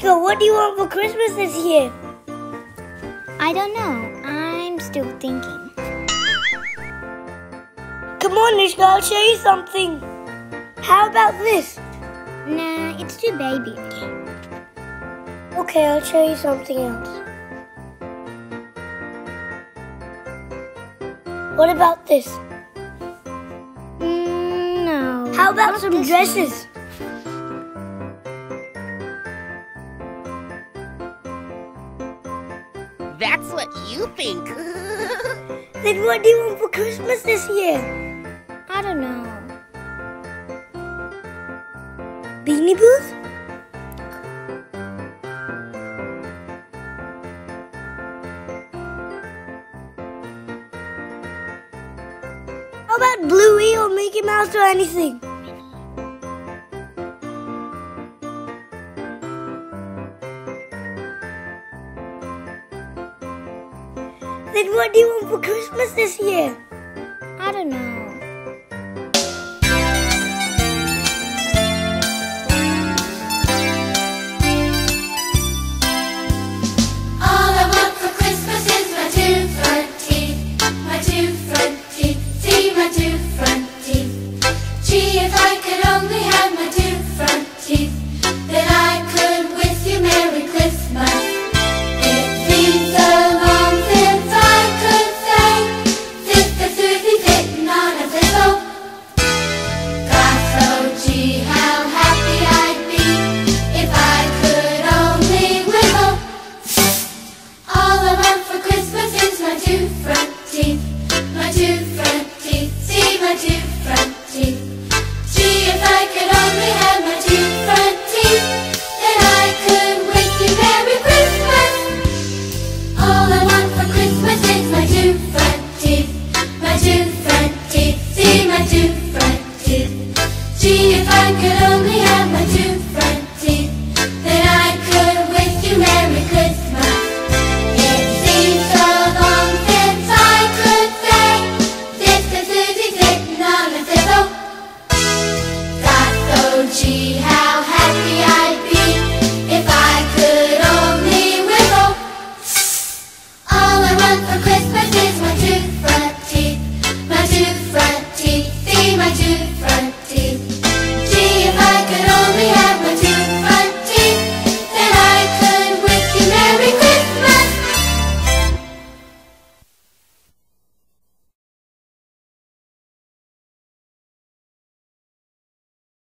Nishka, what do you want for Christmas this year? I don't know. I'm still thinking. Come on, Nishka, I'll show you something. How about this? Nah, it's too baby. Okay, I'll show you something else. What about this? No. How about not some this dresses? That's what you think. Then what do you want for Christmas this year? I don't know. Beanie Booth? How about Bluey or Mickey Mouse or anything? Then what do you want for Christmas this year? I don't know.